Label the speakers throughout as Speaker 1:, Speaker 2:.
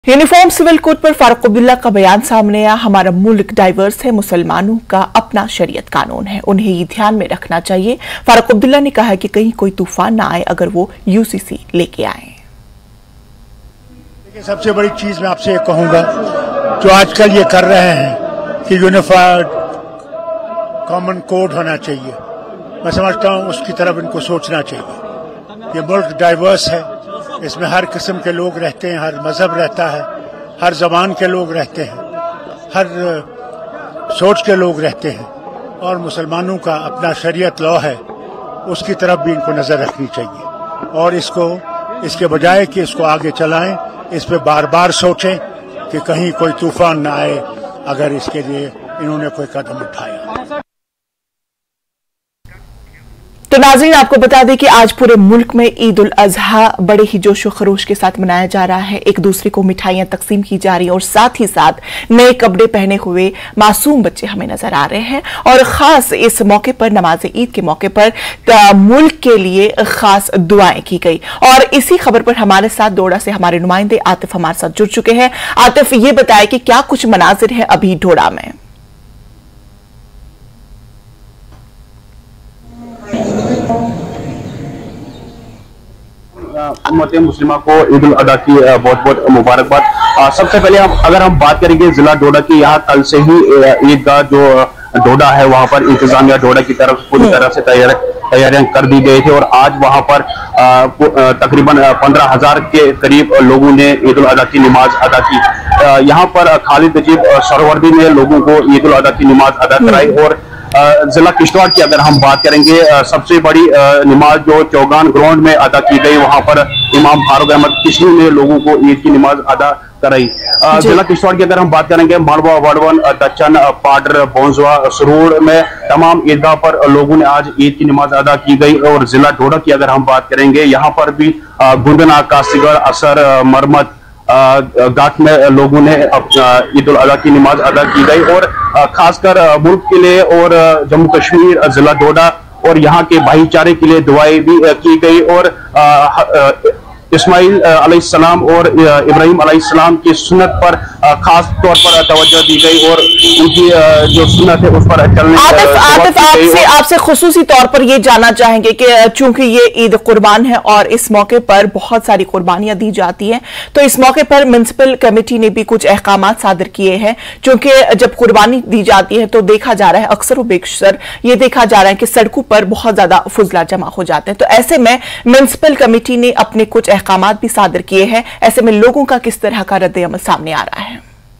Speaker 1: Uniform civil code पर फारूक अब्दुल्ला का बयान सामने आया। हमारा मुल्क डाइवर्स है, मुसलमानों का अपना शरीयत कानून है, उन्हें ये ध्यान में रखना चाहिए। फारूक अब्दुल्ला ने कहा कि कहीं कोई तूफान ना आए अगर वो यूसीसी लेके आए।
Speaker 2: देखिए, सबसे बड़ी चीज मैं आपसे ये कहूंगा, जो आजकल ये कर रहे हैं कि यूनिफाइड कॉमन कोड होना चाहिए, मैं समझता हूं उसकी तरफ इनको सोचना चाहिए। ये मुल्क डाइवर्स है, इसमें हर किस्म के लोग रहते हैं, हर मजहब रहता है, हर जबान के लोग रहते हैं, हर सोच के लोग रहते हैं, और मुसलमानों का अपना शरीयत लॉ है, उसकी तरफ भी इनको नजर रखनी चाहिए। और इसके बजाय कि इसको आगे चलाएं, इस पे बार बार सोचें कि कहीं कोई तूफान न आए अगर इसके लिए इन्होंने कोई कदम उठाया।
Speaker 1: तो नाज़रीन, आपको बता दें कि आज पूरे मुल्क में ईद उल अजहा बड़े ही जोशो खरोश के साथ मनाया जा रहा है। एक दूसरे को मिठाइयां तकसीम की जा रही हैं और साथ ही साथ नए कपड़े पहने हुए मासूम बच्चे हमें नजर आ रहे हैं। और खास इस मौके पर, नमाज ईद के मौके पर मुल्क के लिए खास दुआएं की गई। और इसी खबर पर हमारे साथ डोडा से हमारे नुमाइंदे आतिफ हमारे साथ जुड़ चुके हैं। आतिफ, ये बताए कि क्या कुछ मनाजिर है अभी डोडा में?
Speaker 3: उम्मत मुस्लिमा को ईद उल अदा की बहुत बहुत मुबारकबाद। सबसे पहले अगर हम बात करेंगे जिला डोडा की, यहाँ कल से ही ईदगाह जो डोडा है वहां पर इंतजामिया डोडा की तरफ पूरी तरह से तैयारियां कर दी गई थी। और आज वहां पर तकरीबन 15,000 के करीब लोगों ने ईद उल अदा की नमाज अदा की। यहाँ पर खालिद नजीब सरवर्दी ने लोगों को ईद उल अदा की नमाज अदा कराई। और जिला किश्तवाड़ की अगर हम बात करेंगे, सबसे बड़ी नमाज जो चौगान ग्राउंड में अदा की गई, वहां पर इमाम फारूक अहमद किशनी ने लोगों को ईद की नमाज अदा कराई। जिला किश्तवाड़ की अगर हम बात करेंगे, मालवा, वड़वन, दच्चन, पाडर, बोंजवा, सरूर में तमाम ईदगाह पर लोगों ने आज ईद की नमाज अदा की गई। और जिला डोडा की अगर हम बात करेंगे, यहाँ पर भी गुंदना, कासीगढ़, असर, मरमत घाट में लोगों ने ईद उल अदा की नमाज अदा की गई। और खासकर मुल्क के लिए और जम्मू कश्मीर, जिला डोडा और यहाँ के भाईचारे के लिए दुआएं भी की गई। और इस्माइल अलैहिस्सलाम और इब्राहिम अलैहिस्सलाम की सुन्नत पर खास तौर पर तवज्जो दी गई और उनकी जो सुन्नत है उस पर चलने।
Speaker 1: आतिफ, आपसे खुसूसी तौर पर ये जानना चाहेंगे कि चूंकि ये ईद कुर्बान है और इस मौके पर बहुत सारी कुर्बानियां दी जाती हैं, तो इस मौके पर म्युनिसिपल कमेटी ने भी कुछ अहकामात सादर किए हैं। चूंकि जब कुर्बानी दी जाती है तो देखा जा रहा है, अक्सर व बेअक्सर ये देखा जा रहा है कि सड़कों पर बहुत ज्यादा फुजला जमा हो जाते हैं। तो ऐसे में म्युनिसिपल कमेटी ने अपने कुछ अहकामात भी सादर किए हैं। ऐसे में लोगों का किस तरह का रद्द-ए-अमल सामने आ रहा है?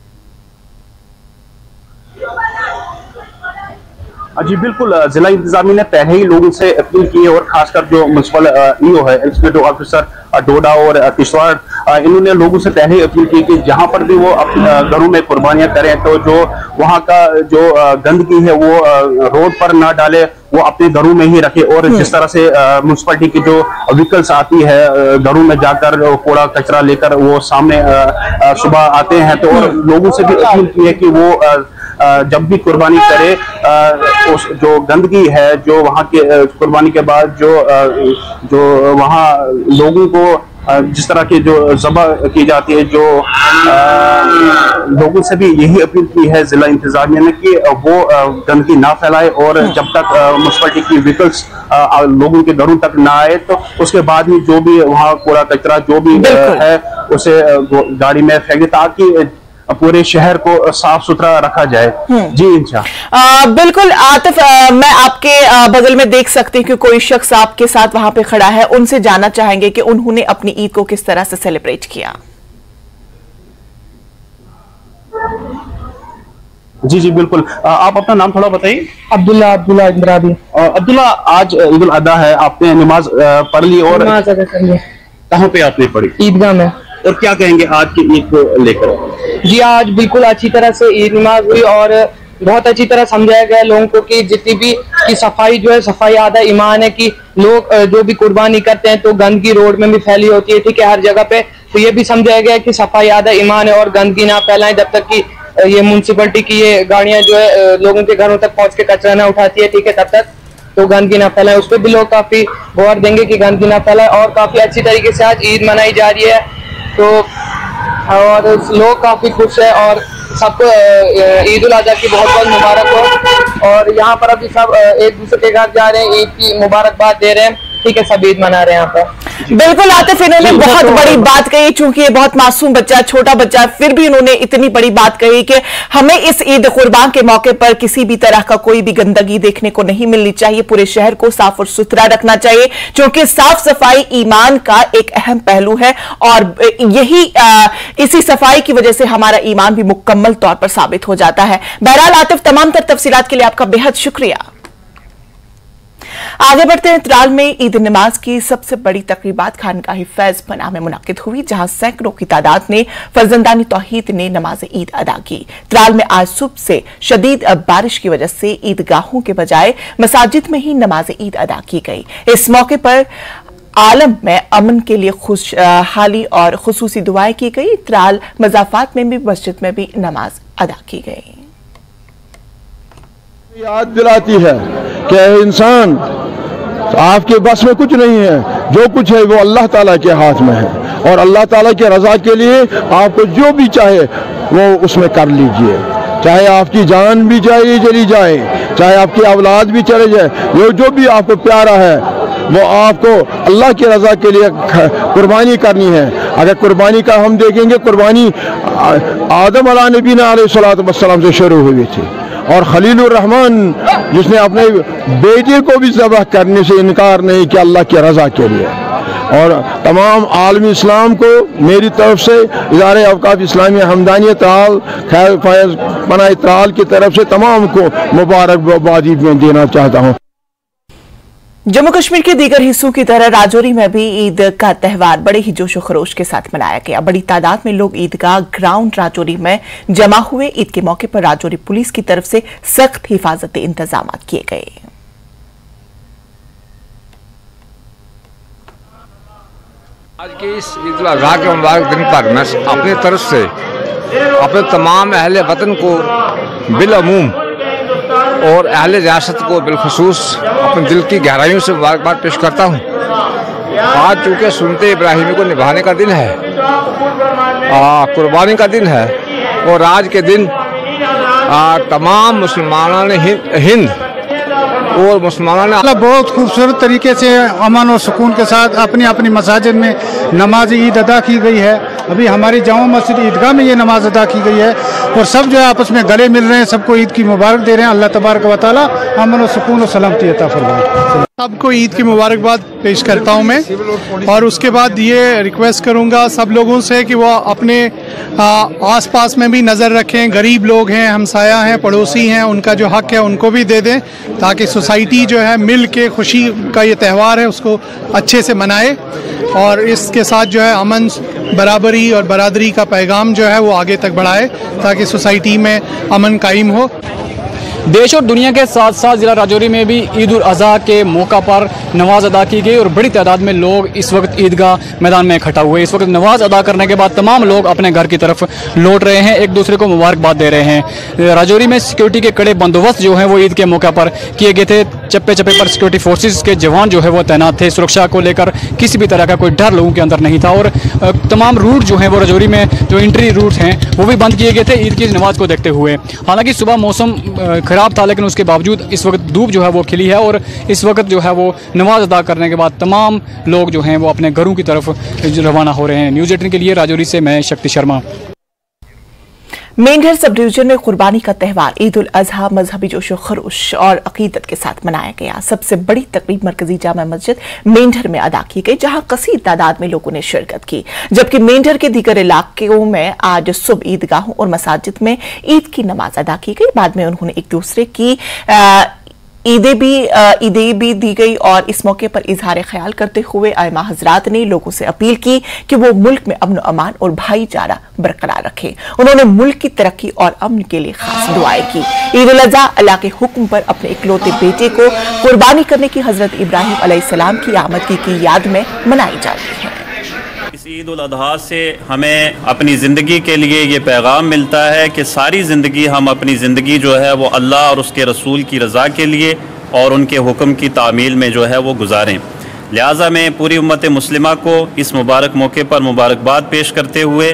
Speaker 3: जी बिल्कुल, जिला इंतजामिया ने पहले ही लोगों से अपील की है और खासकर जो म्युनिसिपल ईओ है, एग्जीक्यूटिव ऑफिसर डोडा और किश्तवाड़, इन्होंने लोगों से पहले ही अपील की कि जहां पर भी वो अपने घरों में कुर्बानियां करें तो जो वहां का जो गंदगी है वो रोड पर ना डाले, वो अपने घरों में ही रखे। और जिस तरह से म्युनिसिपैलिटी की जो व्हीकल्स आती है घरों में जाकर कूड़ा कचरा लेकर वो सामने सुबह आते हैं, तो और लोगों से भी अपील की है कि वो जब भी कुर्बानी करे, उस जो गंदगी है जो वहाँ के कुर्बानी के बाद जो वहाँ लोगों को जिस तरह की जो ज़बह की जाती है, जो लोगों से भी यही अपील की है जिला इंतजामिया ने कि वो गंदगी ना फैलाए। और जब तक म्युनिसिपैलिटी की व्हीकल्स लोगों के घरों तक ना आए तो उसके बाद ही जो भी वहाँ कूड़ा कचरा जो भी है उसे गाड़ी में फेंके, ताकि पूरे शहर को साफ सुथरा रखा जाए। जी इंशाअल्लाह।
Speaker 1: बिल्कुल आतिफ, मैं आपके बगल में देख सकती हूँ कि कोई शख्स आपके साथ वहां पे खड़ा है, उनसे जानना चाहेंगे कि उन्होंने अपनी ईद को किस तरह से सेलिब्रेट किया।
Speaker 3: जी जी बिल्कुल, आप अपना नाम थोड़ा बताइए।
Speaker 4: अब्दुल्ला इंद्रादी।
Speaker 3: अब्दुल्ला, आज ईद उल अदा है, आपने नमाज पढ़ ली और कहाँ पे आपने पढ़ी?
Speaker 4: ईदगाह में।
Speaker 3: और क्या कहेंगे आज की ईद को लेकर?
Speaker 4: जी, आज बिल्कुल अच्छी तरह से ईद नमाज हुई और बहुत अच्छी तरह समझाया गया लोगों को कि जितनी भी की सफाई जो है, सफाई आधा ईमान है, कि लोग जो भी कुर्बानी करते हैं तो गंदगी रोड में भी फैली होती है, ठीक है, हर जगह पे। तो ये भी समझाया गया कि सफाई आधा ईमान है और गंदगी ना फैलाएं जब तक कि ये म्युनिसिपैलिटी की ये गाड़ियां जो है लोगों के घरों तक पहुंच के कचरा ना उठाती है, ठीक है, तब तक तो गंदगी ना फैलाए। उस पर भी लोग काफी गौर देंगे कि गंदगी ना फैलाए। और काफी अच्छी तरीके से आज ईद मनाई जा रही है। तो और लोग काफी खुश है और सबको ईद उल अजहा की बहुत बहुत मुबारक हो। और यहाँ पर अभी सब एक दूसरे के घर जा रहे हैं, ईद की मुबारकबाद दे रहे हैं। ठीक है, सब ईद मना रहे हैं यहाँ पर।
Speaker 1: बिल्कुल आतिफ, इन्होंने बहुत बड़ी बात कही, चूंकि ये बहुत मासूम बच्चा, छोटा बच्चा, फिर भी उन्होंने इतनी बड़ी बात कही कि हमें इस ईद कुर्बान के मौके पर किसी भी तरह का कोई भी गंदगी देखने को नहीं मिलनी चाहिए। पूरे शहर को साफ और सुथरा रखना चाहिए, क्योंकि साफ सफाई ईमान का एक अहम पहलू है और यही इसी सफाई की वजह से हमारा ईमान भी मुकम्मल तौर पर साबित हो जाता है। बहरहाल आतिफ, तमाम तर तफसीलात के लिए आपका बेहद शुक्रिया। आगे बढ़ते हैं। त्राल में ईद नमाज की सबसे बड़ी तकरीबात खानकाही फैज पनाह में मुनक्किद हुई, जहां सैकड़ों की तादाद में फर्जंदानी तौहीद ने नमाज ईद अदा की। त्राल में आज सुबह से शदीद बारिश की वजह से ईदगाहों के बजाय मसाजिद में ही नमाज ईद अदा की गई। इस मौके पर आलम में अमन के लिए खुशहाली और खुसूसी दुआएं की गई। त्राल मजाफात में भी मस्जिद में भी नमाज अदा की गई।
Speaker 5: याद दिलाती है कि इंसान आपके बस में कुछ नहीं है, जो कुछ है वो अल्लाह ताला के हाथ में है और अल्लाह ताला के रजा के लिए आपको जो भी चाहे वो उसमें कर लीजिए। चाहे आपकी जान भी चली जाए, चाहे आपकी औलाद भी चले जाए, जो भी आपको प्यारा है वो आपको अल्लाह की रजा के लिए कुर्बानी करनी है। अगर कुर्बानी का हम देखेंगे, कुर्बानी आदम अलैहिस्सलाम अलैहिस्सलाम से शुरू हुई थी और खलीलुर रहमान जिसने अपने बेटे को भी ज़बह करने से इनकार नहीं किया अल्लाह की रजा के लिए। और तमाम आलमी इस्लाम को मेरी तरफ से इदारे अवकाफ इस्लामी हमदानी त्राल खैर फैज़ पनाह त्राल की तरफ से तमाम को मुबारकबादी में देना चाहता हूँ।
Speaker 1: जम्मू कश्मीर के दीगर हिस्सों की तरह राजौरी में भी ईद का त्यौहार बड़े ही जोशो खरोश के साथ मनाया गया। बड़ी तादाद में लोग ईदगाह ग्राउंड राजौरी में जमा हुए। ईद के मौके पर राजौरी पुलिस की तरफ से सख्त हिफाजती इंतजाम किए गए।
Speaker 6: आज के इस ईद उल अज़हा के मुबारक दिन पर मैं अपनी तरफ से अपने तमाम अहले वतन को बिलअमूम और अहले रियासत को बिलखसूस अपने दिल की गहराइयों से मुबारकबाद पेश करता हूँ। आज चूँकि सुन्नत इब्राहिमी को निभाने का दिन है, कुर्बानी का दिन है और आज के दिन तमाम मुसलमानों ने हिंद और मुसलमानों ने
Speaker 7: बहुत खूबसूरत तरीके से अमन और सुकून के साथ अपनी अपनी मसाजिद में नमाज ईद अदा की गई है। अभी हमारी जामा मस्जिद ईदगाह में ये नमाज अदा की गई है और सब जो है आपस में गले मिल रहे हैं, सबको ईद की मुबारक दे रहे हैं। अल्लाह तबारक व तआला अमन और सुकून और सलामती अता फरमाए। सबको ईद की मुबारकबाद पेश करता हूं मैं और उसके बाद ये रिक्वेस्ट करूंगा सब लोगों से कि वो अपने आसपास में भी नज़र रखें। गरीब लोग हैं, हमसाया हैं, पड़ोसी हैं, उनका जो हक है उनको भी दे दें ताकि सोसाइटी जो है मिल के खुशी का ये त्यौहार है उसको अच्छे से मनाए और इसके साथ जो है अमन, बराबरी और बरादरी का पैगाम जो है वो आगे तक बढ़ाए ताकि सोसाइटी में अमन कायम हो।
Speaker 8: देश और दुनिया के साथ साथ जिला राजौरी में भी ईद उल अज़हा के मौका पर नमाज अदा की गई और बड़ी तादाद में लोग इस वक्त ईदगाह मैदान में इकट्ठा हुए। इस वक्त नमाज अदा करने के बाद तमाम लोग अपने घर की तरफ लौट रहे हैं, एक दूसरे को मुबारकबाद दे रहे हैं। राजौरी में सिक्योरिटी के कड़े बंदोबस्त जो हैं वो ईद के मौके पर किए गए थे। चप्पे चप्पे पर सिक्योरिटी फोर्सेज के जवान जो है वो तैनात थे। सुरक्षा को लेकर किसी भी तरह का कोई डर लोगों के अंदर नहीं था और तमाम रूट जो हैं वो राजौरी में जो एंट्री रूट हैं वो भी बंद किए गए थे ईद की नमाज को देखते हुए। हालांकि सुबह मौसम खराब था लेकिन उसके बावजूद इस वक्त धूप जो है वो खिली है और इस वक्त जो है वो नमाज अदा करने के बाद तमाम लोग जो हैं वो अपने घरों की तरफ रवाना हो रहे हैं। न्यूज़ 18 के लिए राजौरी से मैं शक्ति शर्मा।
Speaker 1: मेंढर सब डिवीजन में कुर्बानी का त्यौहार ईद उल अजहा मजहबी जोशो खरोश और अकीदत के साथ मनाया गया। सबसे बड़ी तकरीब मरकजी जामा मस्जिद मेंढर में अदा की गई, जहां कसीर तादाद में लोगों ने शिरकत की। जबकि मेंढर के दीगर इलाकों में आज सुबह ईदगाहों और मसाजिद में ईद की नमाज अदा की गई। बाद में उन्होंने एक दूसरे की ईदें भी दी गई और इस मौके पर इजहार ख्याल करते हुए आइमा हजरात ने लोगों से अपील की कि वो मुल्क में अमन अमान और भाईचारा बरकरार रखें। उन्होंने मुल्क की तरक्की और अमन के लिए खास दुआएं की। ईद उल अज़हा अल्लाह के हुक्म पर अपने इकलौते बेटे को कुर्बानी करने की हजरत इब्राहिम अलैहिस्सलाम की आमद की याद में मनाई जाती है।
Speaker 9: इस ईद उल अज़हा से हमें अपनी ज़िंदगी के लिए ये पैगाम मिलता है कि सारी ज़िंदगी हम अपनी ज़िंदगी जो है वो अल्लाह और उसके रसूल की रज़ा के लिए और उनके हुक्म की तामील में जो है वो गुजारें। लिहाजा मैं पूरी उम्मत मुस्लिमा को इस मुबारक मौके पर मुबारकबाद पेश करते हुए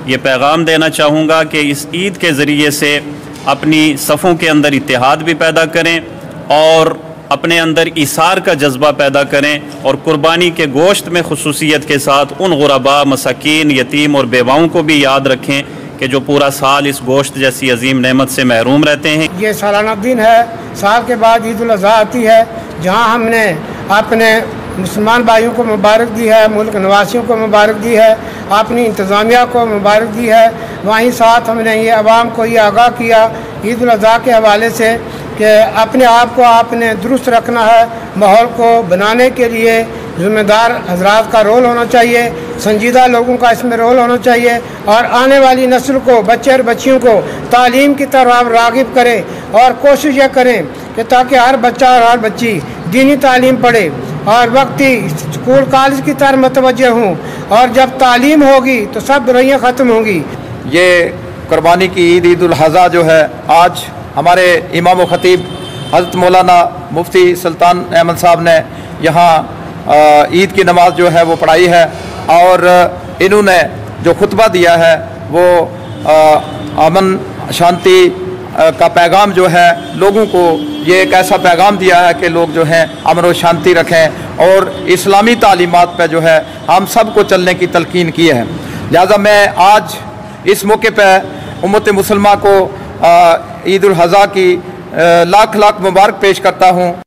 Speaker 9: ये पैगाम देना चाहूँगा कि इस ईद के ज़रिए से अपनी सफ़ों के अंदर इत्तेहाद भी पैदा करें और अपने अंदर इसार का जज्बा पैदा करें और कुर्बानी के गोश्त में खुसूसियत के साथ उन गुरबा, मसाकीन, यतीम और बेवाओं को भी याद रखें कि जो पूरा साल इस गोश्त जैसी अजीम नेमत से महरूम रहते हैं।
Speaker 10: ये सालाना दिन है, साल के बाद ईद उल अज़हा आती है, जहाँ हमने अपने मुसलमान भाइयों को मुबारक दी है, मुल्क निवासियों को मुबारक दी है, अपनी इंतज़ामिया को मुबारक दी है। वहीं साथ हमने ये अवाम को ये आगाह किया ईद उल अज़हा के हवाले से कि अपने आप को आपने दुरुस्त रखना है। माहौल को बनाने के लिए ज़िम्मेदार हजरात का रोल होना चाहिए, संजीदा लोगों का इसमें रोल होना चाहिए और आने वाली नस्ल को, बच्चे और बच्चियों को तालीम की तरफ राग़िब करें और कोशिश यह करें कि ताकि हर बच्चा और हर बच्ची दीनी तालीम पढ़े और वक्ती स्कूल कॉलेज की तरफ मतवज्जे हों, और जब तालीम होगी तो सब बुराइयाँ ख़त्म होंगी।
Speaker 11: ये कुर्बानी की ईद, ईद उल अज़हा जो है, आज हमारे इमाम व ख़तीब हज़रत मौलाना मुफ्ती सुल्तान अहमद साहब ने यहाँ ईद की नमाज जो है वो पढ़ाई है और इन्होंने जो खुतबा दिया है वो अमन शांति का पैगाम जो है लोगों को, ये एक ऐसा पैगाम दिया है कि लोग जो हैं अमन और शांति रखें और इस्लामी तालीमात पे जो है हम सब को चलने की तलकीन की है। लिहाजा मैं आज इस मौके पर उम्मत मुसलमान को ईद उल अज़हा की लाख लाख मुबारक पेश करता हूँ।